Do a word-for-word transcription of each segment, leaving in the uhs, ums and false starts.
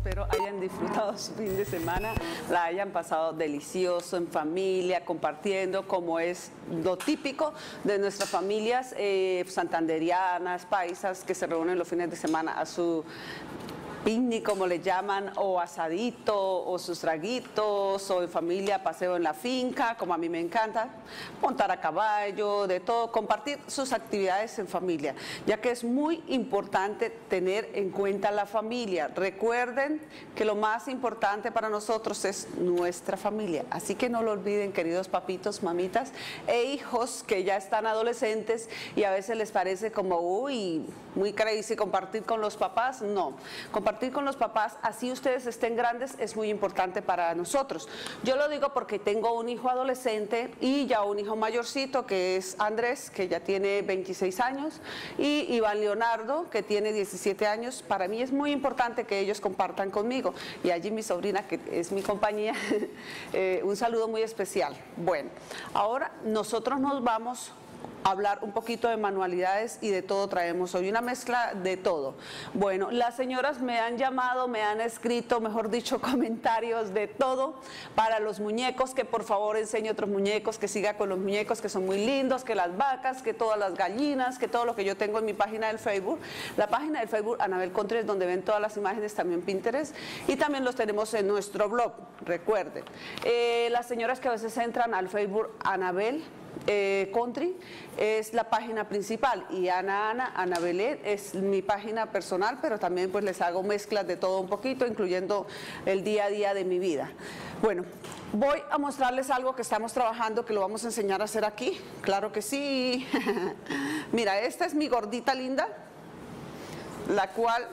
espero hayan disfrutado su fin de semana, la hayan pasado delicioso en familia, compartiendo como es lo típico de nuestras familias eh, santanderianas, paisas, que se reúnen los fines de semana a su picnic, como le llaman, o asadito, o sus traguitos, o en familia, paseo en la finca, como a mí me encanta, montar a caballo, de todo, compartir sus actividades en familia, ya que es muy importante tener en cuenta la familia. Recuerden que lo más importante para nosotros es nuestra familia, así que no lo olviden, queridos papitos, mamitas e hijos que ya están adolescentes y a veces les parece como, uy, muy crazy compartir con los papás. No, compartir Compartir con los papás, así ustedes estén grandes, es muy importante para nosotros. Yo lo digo porque tengo un hijo adolescente y ya un hijo mayorcito, que es Andrés, que ya tiene veintiséis años, y Iván Leonardo, que tiene diecisiete años. Para mí es muy importante que ellos compartan conmigo. Y allí mi sobrina, que es mi compañía, eh, un saludo muy especial. Bueno, ahora nosotros nos vamos hablar un poquito de manualidades y de todo traemos hoy, una mezcla de todo. Bueno, las señoras me han llamado, me han escrito, mejor dicho, comentarios de todo para los muñecos, que por favor enseñe otros muñecos, que siga con los muñecos que son muy lindos, que las vacas, que todas las gallinas, que todo lo que yo tengo en mi página del Facebook. La página del Facebook Anabel Contreras, donde ven todas las imágenes, también Pinterest, y también los tenemos en nuestro blog, recuerden. Eh, las señoras que a veces entran al Facebook Anabel Eh, Country es la página principal y Ana Ana, Ana Belén es mi página personal, pero también pues les hago mezclas de todo un poquito, incluyendo el día a día de mi vida. Bueno, voy a mostrarles algo que estamos trabajando, que lo vamos a enseñar a hacer aquí, claro que sí. Mira, esta es mi gordita linda, la cual,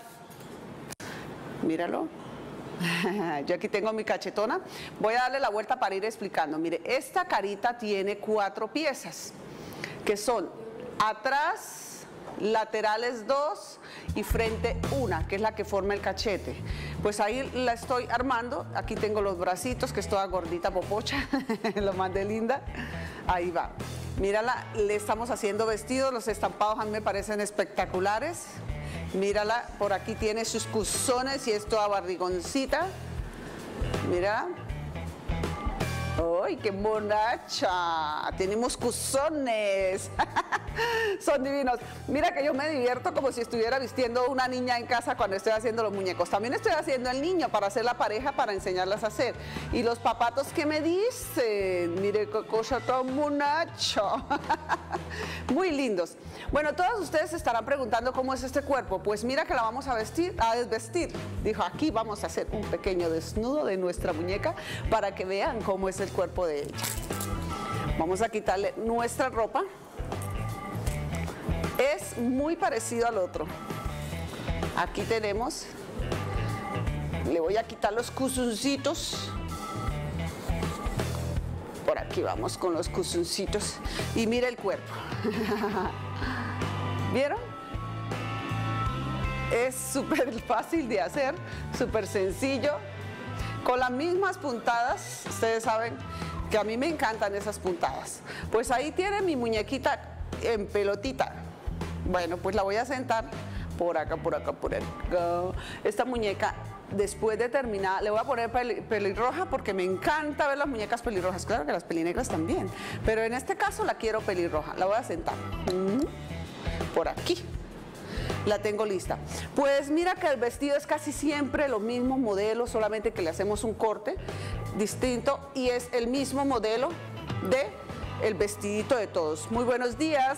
míralo. Yo aquí tengo mi cachetona, voy a darle la vuelta para ir explicando. Mire, esta carita tiene cuatro piezas, que son atrás, laterales dos y frente una, que es la que forma el cachete. Pues ahí la estoy armando, aquí tengo los bracitos, que es toda gordita popocha, lo más de linda, ahí va. Mírala, le estamos haciendo vestidos, los estampados a mí me parecen espectaculares. Mírala, por aquí tiene sus cuzones y es toda barrigoncita. Mira. ¡Ay, qué monacha! Tenemos cuzones. Son divinos. Mira que yo me divierto como si estuviera vistiendo una niña en casa cuando estoy haciendo los muñecos. También estoy haciendo el niño para hacer la pareja, para enseñarlas a hacer. Y los papatos, ¿qué me dicen? Mire qué cosa tan monacha. Muy lindos. Bueno, todos ustedes se estarán preguntando cómo es este cuerpo. Pues mira que la vamos a vestir, a desvestir. Dijo, aquí vamos a hacer un pequeño desnudo de nuestra muñeca para que vean cómo es el cuerpo de ella. Vamos a quitarle nuestra ropa. Es muy parecido al otro. Aquí tenemos, le voy a quitar los cuzoncitos. Por aquí vamos con los cuzoncitos. Y mira el cuerpo. ¿Vieron? Es súper fácil de hacer, súper sencillo. Con las mismas puntadas, ustedes saben que a mí me encantan esas puntadas. Pues ahí tiene mi muñequita en pelotita. Bueno, pues la voy a sentar por acá, por acá, por acá. Esta muñeca, después de terminar, le voy a poner peli, pelirroja porque me encanta ver las muñecas pelirrojas. Claro que las pelinegras también, pero en este caso la quiero pelirroja. La voy a sentar por aquí. La tengo lista. Pues mira que el vestido es casi siempre lo mismo modelo, solamente que le hacemos un corte distinto y es el mismo modelo de el vestidito de todos. Muy buenos días.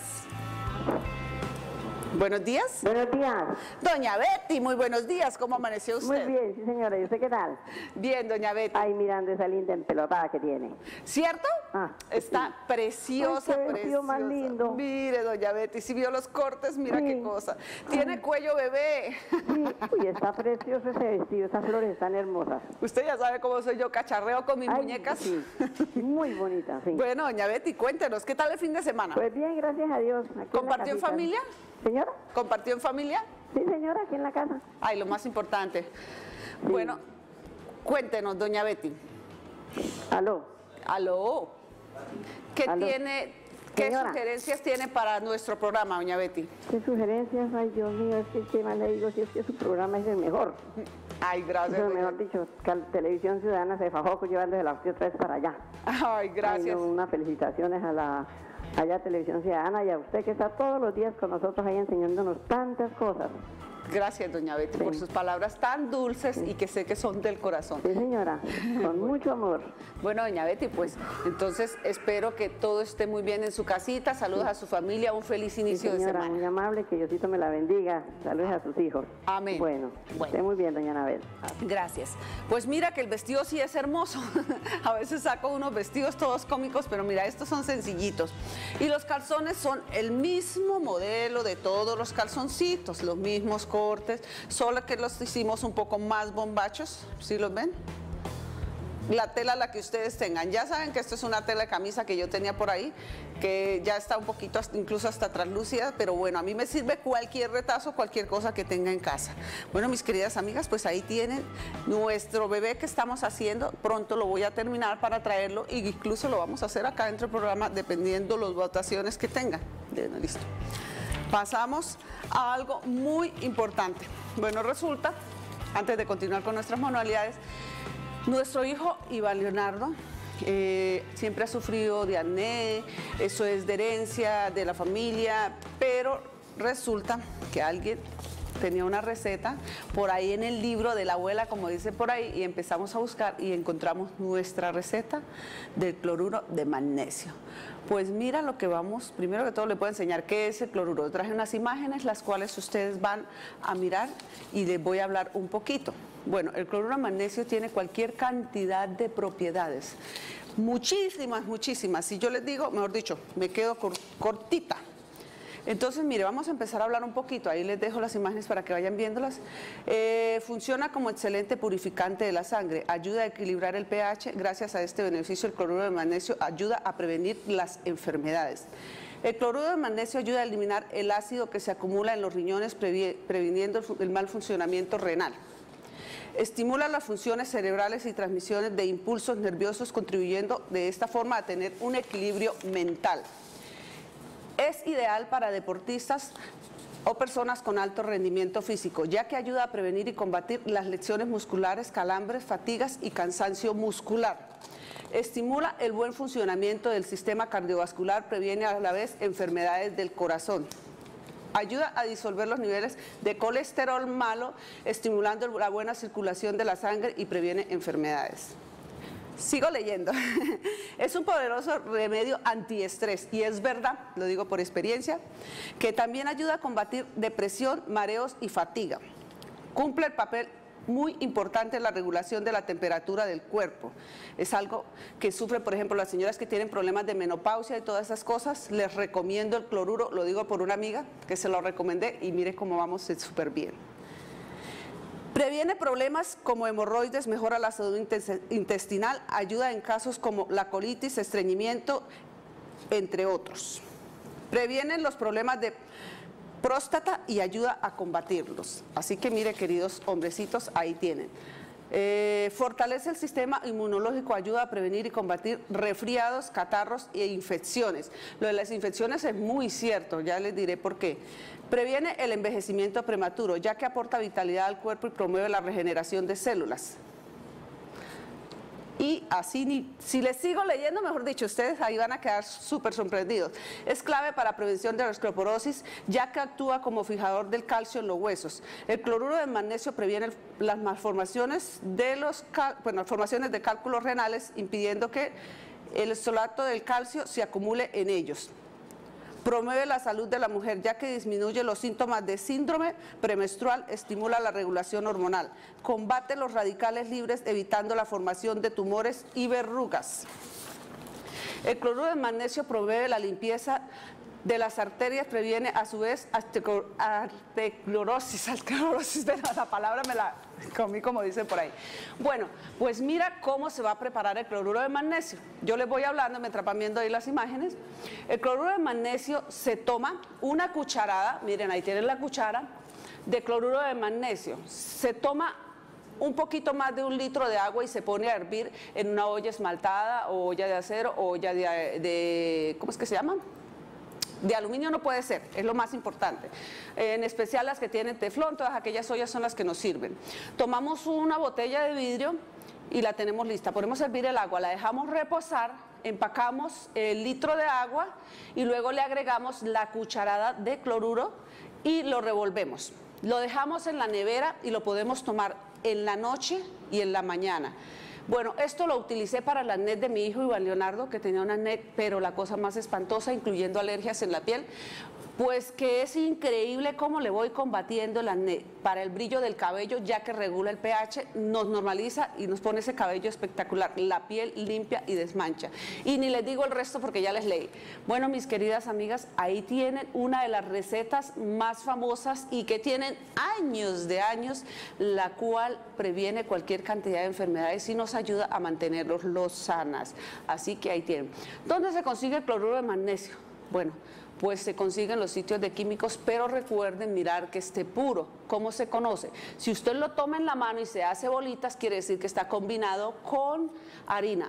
Buenos días. Buenos días. Doña Betty, muy buenos días. ¿Cómo amaneció usted? Muy bien, sí señora. ¿Y usted qué tal? Bien, doña Betty. Ay, mirando esa linda empelotada que tiene. ¿Cierto? Ah, Está sí. preciosa, Ay, qué vestido preciosa. más lindo. Mire, doña Betty, si vio los cortes, mira Sí. qué cosa. Tiene cuello bebé. Sí. Uy, está precioso ese vestido, esas flores están hermosas. Usted ya sabe cómo soy yo, cacharreo con mis Ay, muñecas. Sí. Muy bonita, sí. Bueno, doña Betty, cuéntenos, ¿qué tal el fin de semana? Pues bien, gracias a Dios. Aquí ¿Compartió en la casita. familia? ¿Señora? ¿Compartió en familia? Sí, señora, aquí en la casa. Ay, lo más importante. Sí. Bueno, cuéntenos, doña Betty. Aló. Aló. ¿Qué Aló. tiene, qué Señora. sugerencias tiene para nuestro programa, doña Betty? ¿Qué sugerencias? Ay, Dios mío, es que qué más le digo si es que su programa es el mejor. Ay, gracias. Eso, mejor dicho, que la Televisión Ciudadana se fajó llevándose la otra vez para allá. Ay, gracias. Ay, no, unas felicitaciones a la allá Televisión Ciudadana y a usted que está todos los días con nosotros ahí enseñándonos tantas cosas. Gracias, doña Betty, sí, por sus palabras tan dulces, sí, y que sé que son del corazón. Sí, señora, con mucho amor. Bueno, doña Betty, pues entonces espero que todo esté muy bien en su casita. Saludos, sí, a su familia, un feliz inicio, sí, señora, de semana. Muy amable, que Diosito me la bendiga. Saludos a sus hijos. Amén. Bueno, bueno. esté muy bien, doña Anabel. Gracias. Pues mira que el vestido sí es hermoso. A veces saco unos vestidos todos cómicos, pero mira, estos son sencillitos. Y los calzones son el mismo modelo de todos los calzoncitos, los mismos cortes, solo que los hicimos un poco más bombachos, ¿sí los ven? La tela la que ustedes tengan, ya saben que esto es una tela de camisa que yo tenía por ahí, que ya está un poquito incluso hasta translúcida, pero bueno, a mí me sirve cualquier retazo, cualquier cosa que tenga en casa. Bueno, mis queridas amigas, pues ahí tienen nuestro bebé que estamos haciendo, pronto lo voy a terminar para traerlo e incluso lo vamos a hacer acá dentro del programa dependiendo las votaciones que tengan. Bien, listo. Pasamos a algo muy importante. Bueno, resulta, antes de continuar con nuestras manualidades, nuestro hijo Iván Leonardo eh, siempre ha sufrido de acné, eso es de herencia de la familia, pero resulta que alguien tenía una receta por ahí en el libro de la abuela, como dice por ahí, y empezamos a buscar y encontramos nuestra receta del cloruro de magnesio. Pues mira lo que vamos, primero que todo le puedo enseñar qué es el cloruro. Traje unas imágenes las cuales ustedes van a mirar y les voy a hablar un poquito. Bueno, el cloruro de magnesio tiene cualquier cantidad de propiedades, muchísimas, muchísimas. Si yo les digo, mejor dicho, me quedo cortita. Entonces, mire, vamos a empezar a hablar un poquito, ahí les dejo las imágenes para que vayan viéndolas. Eh, funciona como excelente purificante de la sangre, ayuda a equilibrar el pH, gracias a este beneficio el cloruro de magnesio ayuda a prevenir las enfermedades. El cloruro de magnesio ayuda a eliminar el ácido que se acumula en los riñones, previniendo el mal funcionamiento renal. Estimula las funciones cerebrales y transmisiones de impulsos nerviosos, contribuyendo de esta forma a tener un equilibrio mental. Es ideal para deportistas o personas con alto rendimiento físico, ya que ayuda a prevenir y combatir las lesiones musculares, calambres, fatigas y cansancio muscular. Estimula el buen funcionamiento del sistema cardiovascular, previene a la vez enfermedades del corazón. Ayuda a disolver los niveles de colesterol malo, estimulando la buena circulación de la sangre y previene enfermedades. Sigo leyendo. Es un poderoso remedio antiestrés y es verdad, lo digo por experiencia, que también ayuda a combatir depresión, mareos y fatiga. Cumple el papel muy importante en la regulación de la temperatura del cuerpo. Es algo que sufren, por ejemplo, las señoras que tienen problemas de menopausia y todas esas cosas. Les recomiendo el cloruro, lo digo por una amiga que se lo recomendé y mire cómo vamos súper bien. Previene problemas como hemorroides, mejora la salud intestinal, ayuda en casos como la colitis, estreñimiento, entre otros. Previene los problemas de próstata y ayuda a combatirlos. Así que mire, queridos hombrecitos, ahí tienen. Eh, fortalece el sistema inmunológico, ayuda a prevenir y combatir resfriados, catarros e infecciones. Lo de las infecciones es muy cierto, ya les diré por qué. Previene el envejecimiento prematuro, ya que aporta vitalidad al cuerpo y promueve la regeneración de células. Y así, ni, si les sigo leyendo, mejor dicho, ustedes ahí van a quedar súper sorprendidos. Es clave para prevención de la osteoporosis, ya que actúa como fijador del calcio en los huesos. El cloruro de magnesio previene las malformaciones de los, bueno, formaciones de cálculos renales, impidiendo que el estolato del calcio se acumule en ellos. Promueve la salud de la mujer, ya que disminuye los síntomas de síndrome premenstrual, estimula la regulación hormonal, combate los radicales libres, evitando la formación de tumores y verrugas. El cloruro de magnesio promueve la limpieza de las arterias, previene a su vez arteriosclerosis, arteriosclerosis, la palabra me la comí como dicen por ahí. Bueno, pues mira cómo se va a preparar el cloruro de magnesio. Yo les voy hablando mientras van viendo ahí las imágenes. El cloruro de magnesio se toma una cucharada, miren ahí tienen la cuchara, de cloruro de magnesio. Se toma un poquito más de un litro de agua y se pone a hervir en una olla esmaltada o olla de acero o olla de, de ¿cómo es que se llama? De aluminio no puede ser, es lo más importante. En especial las que tienen teflón, todas aquellas ollas son las que nos sirven. Tomamos una botella de vidrio y la tenemos lista. Ponemos a hervir el agua, la dejamos reposar, empacamos el litro de agua y luego le agregamos la cucharada de cloruro y lo revolvemos. Lo dejamos en la nevera y lo podemos tomar en la noche y en la mañana. Bueno, esto lo utilicé para el acné de mi hijo Iván Leonardo, que tenía un acné, pero la cosa más espantosa, incluyendo alergias en la piel. Pues que es increíble cómo le voy combatiendo el acné para el brillo del cabello, ya que regula el pH, nos normaliza y nos pone ese cabello espectacular, la piel limpia y desmancha. Y ni les digo el resto porque ya les leí. Bueno, mis queridas amigas, ahí tienen una de las recetas más famosas y que tienen años de años, la cual previene cualquier cantidad de enfermedades y nos ayuda a mantenerlos los sanas. Así que ahí tienen. ¿Dónde se consigue el cloruro de magnesio? Bueno, pues se consiguen los sitios de químicos, pero recuerden mirar que esté puro. ¿Cómo se conoce? Si usted lo toma en la mano y se hace bolitas, quiere decir que está combinado con harina.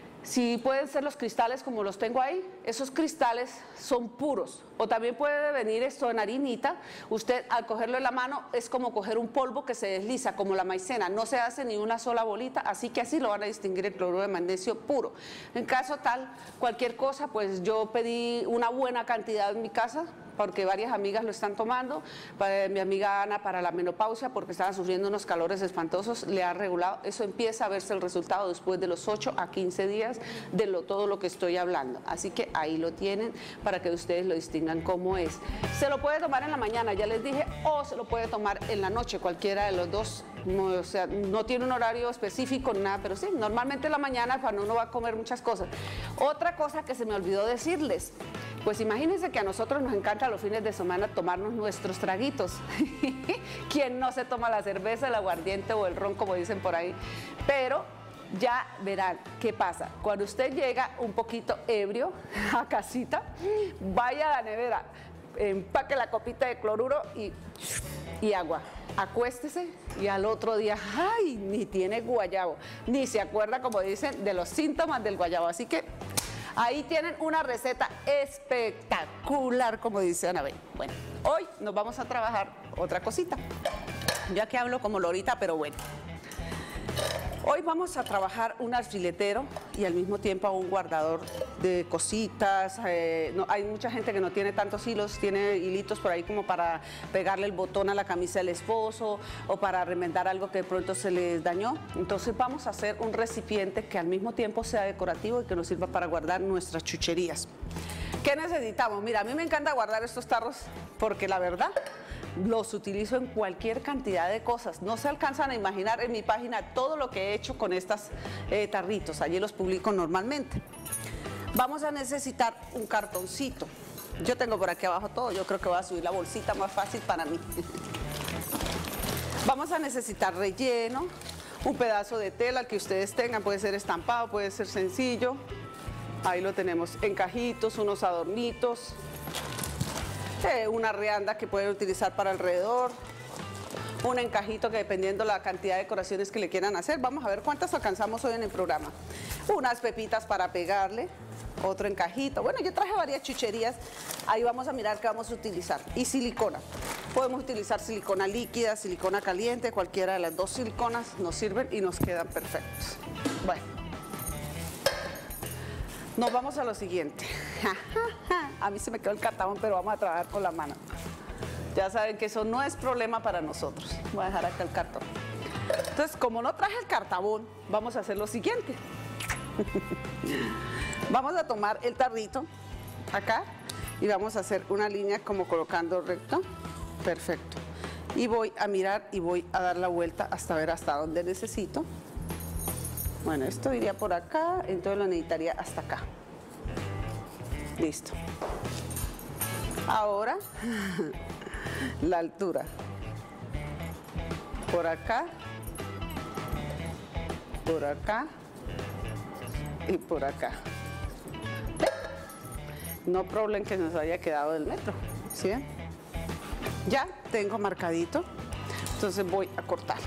Si pueden ser los cristales como los tengo ahí, esos cristales son puros. O también puede venir esto en harinita. Usted al cogerlo en la mano es como coger un polvo que se desliza, como la maicena. No se hace ni una sola bolita, así que así lo van a distinguir el cloruro de magnesio puro. En caso tal, cualquier cosa, pues yo pedí una buena cantidad en mi casa, porque varias amigas lo están tomando. Para mi amiga Ana para la menopausia, porque estaba sufriendo unos calores espantosos, le ha regulado. Eso empieza a verse el resultado después de los ocho a quince días de lo, todo lo que estoy hablando. Así que ahí lo tienen para que ustedes lo distingan cómo es. Se lo puede tomar en la mañana, ya les dije, o se lo puede tomar en la noche, cualquiera de los dos. No, o sea, no tiene un horario específico, nada, pero sí, normalmente en la mañana cuando uno va a comer muchas cosas. Otra cosa que se me olvidó decirles, pues imagínense que a nosotros nos encanta los fines de semana tomarnos nuestros traguitos. ¿Quién no se toma la cerveza, el aguardiente o el ron, como dicen por ahí? Pero ya verán qué pasa. Cuando usted llega un poquito ebrio a casita, vaya a la nevera, empaque la copita de cloruro y, y agua. Acuéstese y al otro día, ¡ay! Ni tiene guayabo, ni se acuerda, como dicen, de los síntomas del guayabo. Así que ahí tienen una receta espectacular, como dice Anabel. Bueno, hoy nos vamos a trabajar otra cosita, ya que hablo como lorita, pero bueno. Hoy vamos a trabajar un alfiletero y al mismo tiempo un guardador de cositas. Eh, no, hay mucha gente que no tiene tantos hilos, tiene hilitos por ahí como para pegarle el botón a la camisa del esposo o para remendar algo que de pronto se les dañó. Entonces vamos a hacer un recipiente que al mismo tiempo sea decorativo y que nos sirva para guardar nuestras chucherías. ¿Qué necesitamos? Mira, a mí me encanta guardar estos tarros porque la verdad los utilizo en cualquier cantidad de cosas. No se alcanzan a imaginar en mi página todo lo que he hecho con estos eh, tarritos. Allí los publico normalmente. Vamos a necesitar un cartoncito. Yo tengo por aquí abajo todo. Yo creo que voy a subir la bolsita más fácil para mí. Vamos a necesitar relleno, un pedazo de tela que ustedes tengan. Puede ser estampado, puede ser sencillo. Ahí lo tenemos. Encajitos, unos adornitos. Eh, una rianda que pueden utilizar para alrededor, un encajito que dependiendo la cantidad de decoraciones que le quieran hacer, vamos a ver cuántas alcanzamos hoy en el programa, unas pepitas para pegarle, otro encajito, bueno, yo traje varias chucherías, ahí vamos a mirar qué vamos a utilizar, y silicona, podemos utilizar silicona líquida, silicona caliente, cualquiera de las dos siliconas nos sirven y nos quedan perfectos. Bueno, nos vamos a lo siguiente. A mí se me quedó el cartabón, pero vamos a trabajar con la mano. Ya saben que eso no es problema para nosotros. Voy a dejar acá el cartón. Entonces, como no traje el cartabón, vamos a hacer lo siguiente. Vamos a tomar el tarrito acá y vamos a hacer una línea como colocando recto. Perfecto. Y voy a mirar y voy a dar la vuelta hasta ver hasta dónde necesito. Bueno, esto iría por acá, entonces lo necesitaría hasta acá. Listo. Ahora, la altura. Por acá, por acá y por acá. No problema que nos haya quedado del metro, ¿sí? Ya tengo marcadito, entonces voy a cortar.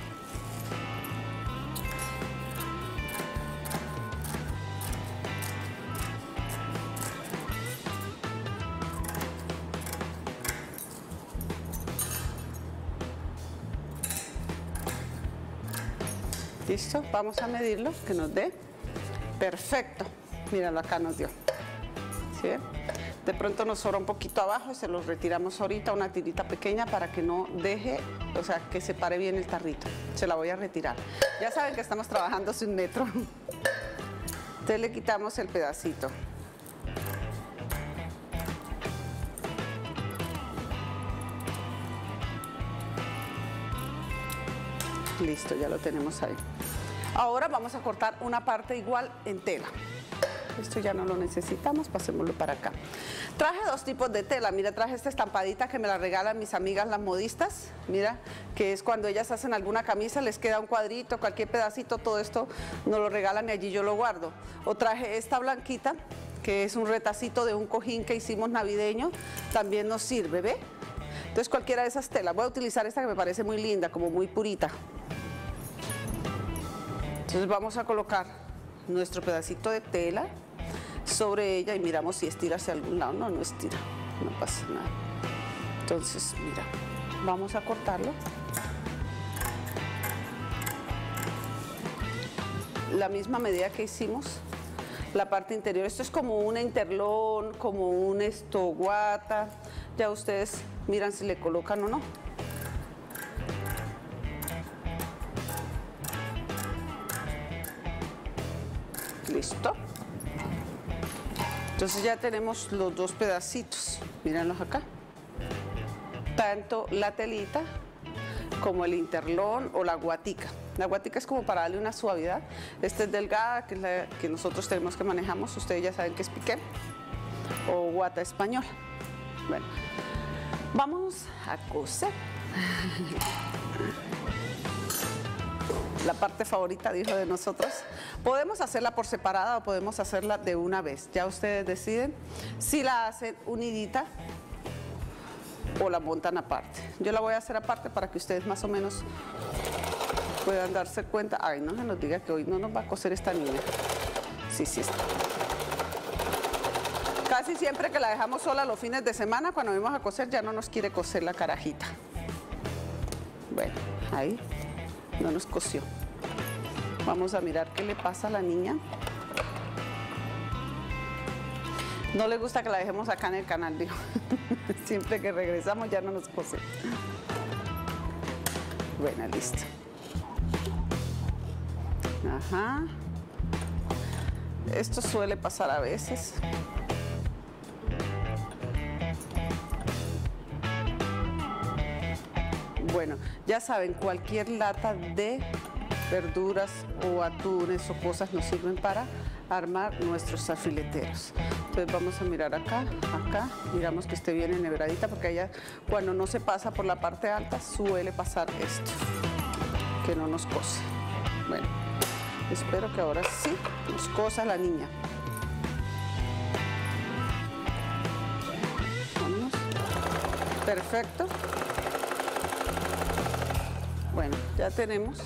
¿Listo? Vamos a medirlo, que nos dé. Perfecto. Míralo, acá nos dio. ¿Sí? De pronto nos sobra un poquito abajo y se los retiramos ahorita, una tirita pequeña para que no deje, o sea, que se pare bien el tarrito. Se la voy a retirar. Ya saben que estamos trabajando sin metro. Entonces le quitamos el pedacito. Listo, ya lo tenemos ahí. Ahora vamos a cortar una parte igual en tela. Esto ya no lo necesitamos, pasémoslo para acá. Traje dos tipos de tela. Mira, traje esta estampadita que me la regalan mis amigas las modistas. Mira, que es cuando ellas hacen alguna camisa, les queda un cuadrito, cualquier pedacito, todo esto nos lo regalan y allí yo lo guardo. O traje esta blanquita, que es un retacito de un cojín que hicimos navideño, también nos sirve, ¿ve? Entonces cualquiera de esas telas. Voy a utilizar esta que me parece muy linda, como muy purita. Entonces vamos a colocar nuestro pedacito de tela sobre ella y miramos si estira hacia algún lado. No, no estira, no pasa nada. Entonces, mira, vamos a cortarlo. La misma medida que hicimos la parte interior. Esto es como una interlón, como un estoguata. Ya ustedes miran si le colocan o no. Listo. Entonces ya tenemos los dos pedacitos, mírenlos acá. Tanto la telita como el interlón o la guatica. La guatica es como para darle una suavidad. Esta es delgada, que es la que nosotros tenemos que manejamos. Ustedes ya saben que es piqué o guata española. Bueno, vamos a coser. La parte favorita, dijo, de nosotros. Podemos hacerla por separada o podemos hacerla de una vez. Ya ustedes deciden si la hacen unidita o la montan aparte. Yo la voy a hacer aparte para que ustedes más o menos puedan darse cuenta. Ay, no se nos diga que hoy no nos va a coser esta niña. Sí, sí está. Casi siempre que la dejamos sola los fines de semana, cuando vamos a coser, ya no nos quiere coser la carajita. Bueno, ahí no nos cosió. Vamos a mirar qué le pasa a la niña. No le gusta que la dejemos acá en el canal, digo. Siempre que regresamos ya no nos cose. Bueno, listo. Ajá. Esto suele pasar a veces. Bueno, ya saben, cualquier lata de verduras o atunes o cosas nos sirven para armar nuestros alfileteros. Entonces vamos a mirar acá, acá, miramos que esté bien enhebradita, porque allá cuando no se pasa por la parte alta suele pasar esto, que no nos cose. Bueno, espero que ahora sí nos cosa la niña. Vámonos. Perfecto. Bueno, ya tenemos.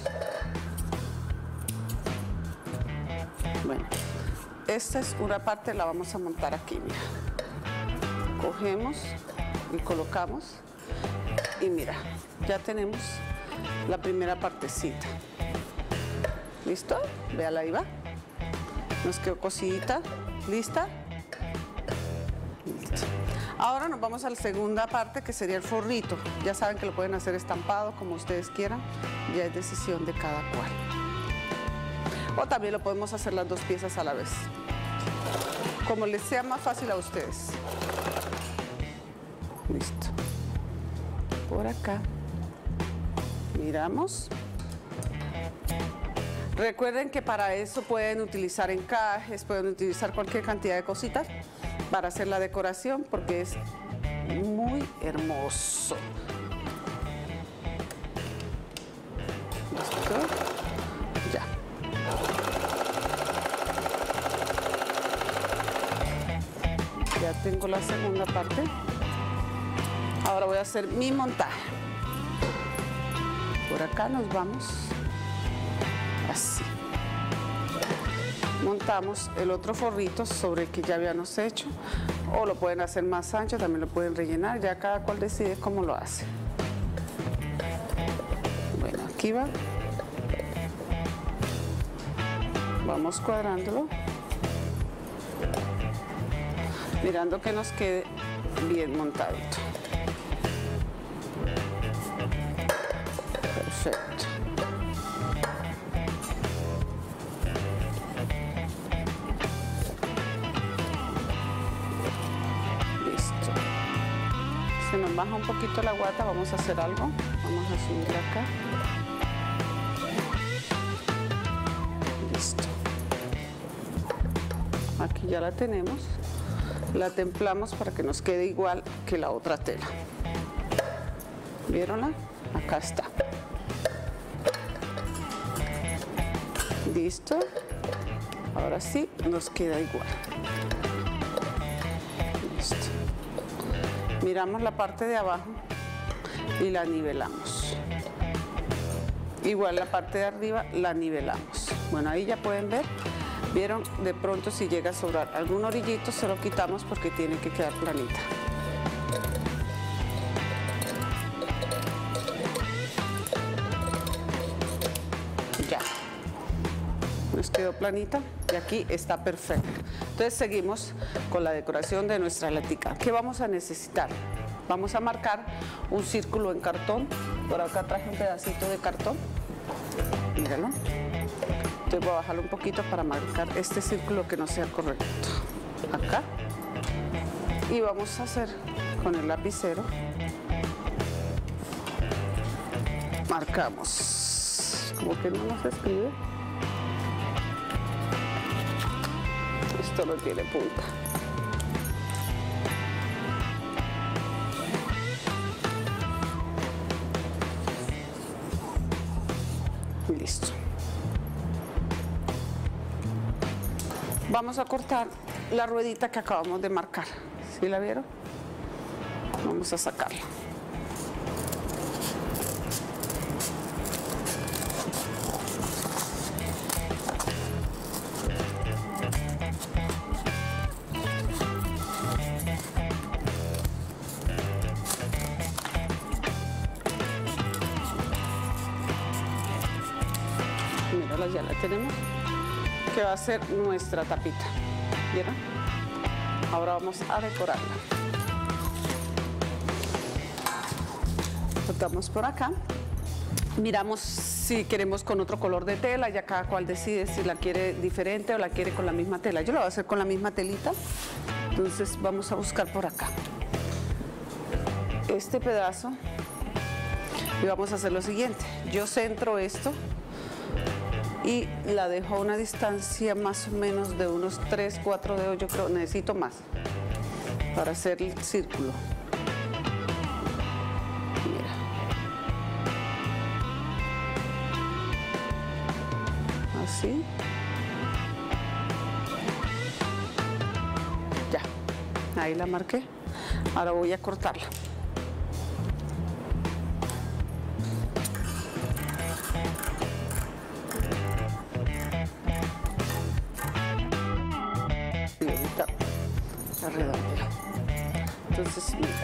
Bueno, esta es una parte, la vamos a montar aquí, mira. Cogemos y colocamos y mira, ya tenemos la primera partecita. ¿Listo? Véala, ahí va. Nos quedó cosidita, ¿lista? Listo. Ahora nos vamos a la segunda parte, que sería el forrito. Ya saben que lo pueden hacer estampado como ustedes quieran, ya es decisión de cada cual. O también lo podemos hacer las dos piezas a la vez, como les sea más fácil a ustedes. Listo. Por acá. Miramos. Recuerden que para eso pueden utilizar encajes, pueden utilizar cualquier cantidad de cositas para hacer la decoración, porque es muy hermoso. ¿Listo? Ya. Ya tengo la segunda parte. Ahora voy a hacer mi montaje. Por acá nos vamos. Así. Montamos el otro forrito sobre el que ya habíamos hecho, o lo pueden hacer más ancho, también lo pueden rellenar, ya cada cual decide cómo lo hace. Bueno, aquí va. Vamos cuadrándolo, mirando que nos quede bien montadito. Perfecto. Listo. Se nos baja un poquito la guata, vamos a hacer algo. Vamos a subir acá. Listo. Aquí ya la tenemos. La templamos para que nos quede igual que la otra tela. ¿Vieronla? Acá está. Listo. Ahora sí, nos queda igual. Listo. Miramos la parte de abajo y la nivelamos. Igual la parte de arriba la nivelamos. Bueno, ahí ya pueden ver. Vieron, de pronto si llega a sobrar algún orillito se lo quitamos porque tiene que quedar planita. Ya. Nos quedó planita y aquí está perfecto. Entonces seguimos con la decoración de nuestra latica. ¿Qué vamos a necesitar? Vamos a marcar un círculo en cartón. Por acá traje un pedacito de cartón. Míralo. Entonces voy a bajarlo un poquito para marcar este círculo que no sea correcto. Acá. Y vamos a hacer con el lapicero. Marcamos. Como que no nos escribe. Esto no tiene punta. Listo. Vamos a cortar la ruedita que acabamos de marcar. ¿Sí la vieron? Vamos a sacarla. Mírala, ya la tenemos. Que va a ser nuestra tapita. ¿Vieron? Ahora vamos a decorarla. Cortamos por acá. Miramos si queremos con otro color de tela, ya cada cual decide si la quiere diferente o la quiere con la misma tela. Yo la voy a hacer con la misma telita. Entonces vamos a buscar por acá este pedazo y vamos a hacer lo siguiente. Yo centro esto y la dejo a una distancia más o menos de unos tres, cuatro dedos, yo creo, necesito más para hacer el círculo. Mira. Así. Ya, ahí la marqué. Ahora voy a cortarla. Redondeo. Entonces, mira.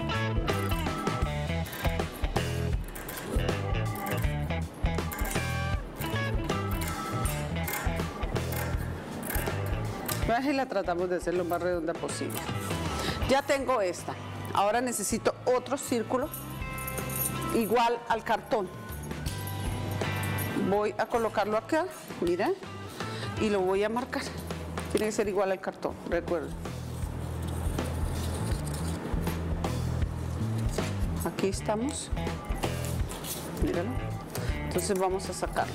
Y la tratamos de hacer lo más redonda posible. Ya tengo esta. Ahora necesito otro círculo igual al cartón. Voy a colocarlo acá, mira, y lo voy a marcar. Tiene que ser igual al cartón, recuerden. Aquí estamos. Míralo. Entonces vamos a sacarlo.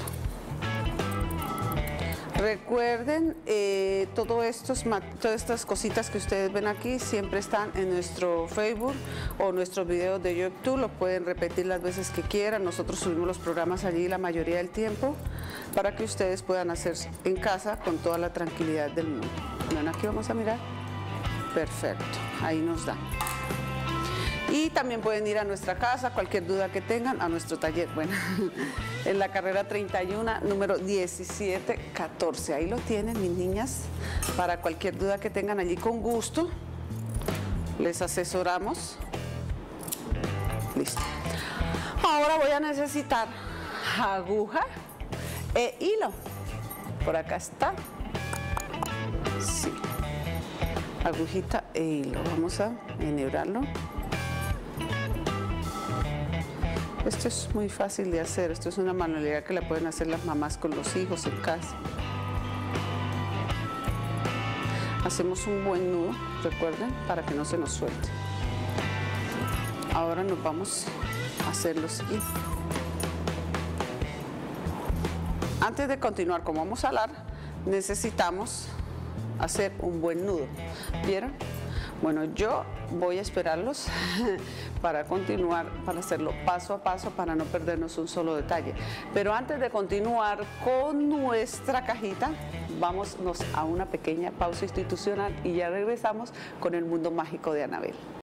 Recuerden, eh, todo estos, todas estas cositas que ustedes ven aquí siempre están en nuestro Facebook o nuestros videos de YouTube. Lo pueden repetir las veces que quieran. Nosotros subimos los programas allí la mayoría del tiempo para que ustedes puedan hacer en casa con toda la tranquilidad del mundo. Bueno, aquí vamos a mirar. Perfecto, ahí nos da. Y también pueden ir a nuestra casa, cualquier duda que tengan, a nuestro taller. Bueno, en la carrera treinta y uno, número diecisiete catorce. Ahí lo tienen, mis niñas, para cualquier duda que tengan allí con gusto. Les asesoramos. Listo. Ahora voy a necesitar aguja e hilo. Por acá está. Sí. Agujita y lo vamos a enhebrarlo. Esto es muy fácil de hacer. Esto es una manualidad que la pueden hacer las mamás con los hijos en casa. Hacemos un buen nudo, recuerden, para que no se nos suelte. Ahora nos vamos a hacer lo siguiente. Antes de continuar, como vamos a alar, necesitamos hacer un buen nudo. ¿Vieron? Bueno, yo voy a esperarlos para continuar, para hacerlo paso a paso, para no perdernos un solo detalle. Pero antes de continuar con nuestra cajita, vámonos a una pequeña pausa institucional y ya regresamos con el mundo mágico de Anabel.